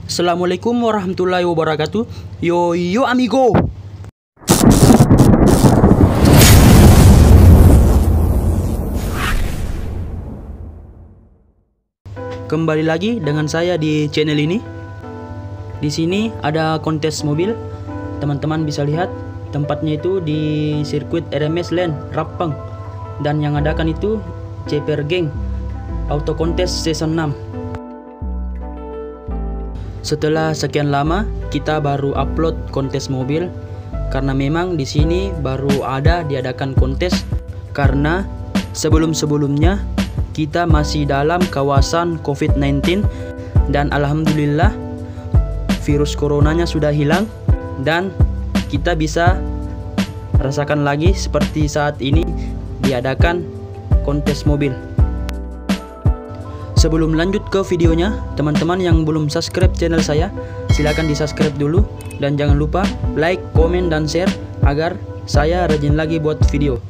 Assalamualaikum warahmatullahi wabarakatuh. Yo Amigoo. Kembali lagi dengan saya di channel ini. Di sini ada kontes mobil. Teman-teman bisa lihat tempatnya itu di Sircuit Rms Land Rappang, dan yang adakan itu CPR Geng Auto Kontes Season 6. Setelah sekian lama kita baru upload kontes mobil, karena memang di sini baru ada diadakan kontes, karena sebelum-sebelumnya kita masih dalam kawasan COVID-19, dan alhamdulillah virus coronanya sudah hilang dan kita bisa rasakan lagi seperti saat ini diadakan kontes mobil. Sebelum lanjut ke videonya, teman-teman yang belum subscribe channel saya, silahkan di subscribe dulu, dan jangan lupa like, komen, dan share agar saya rajin lagi buat video.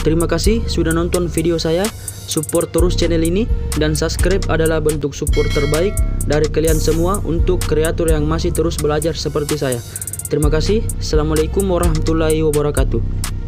Terima kasih sudah nonton video saya. Support terus channel ini, dan subscribe adalah bentuk support terbaik dari kalian semua untuk kreator yang masih terus belajar seperti saya. Terima kasih. Assalamualaikum warahmatullahi wabarakatuh.